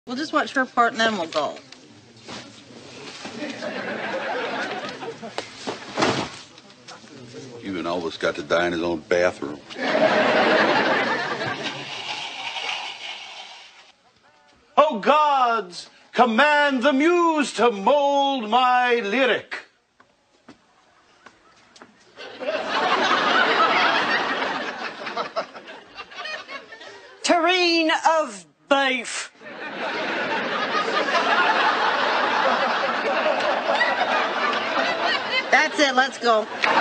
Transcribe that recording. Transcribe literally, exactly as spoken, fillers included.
We'll just watch her part and then we'll go. Even Elvis got to die in his own bathroom. Oh gods, command the muse to mold my lyric. Tureen of beef. That's it, let's go.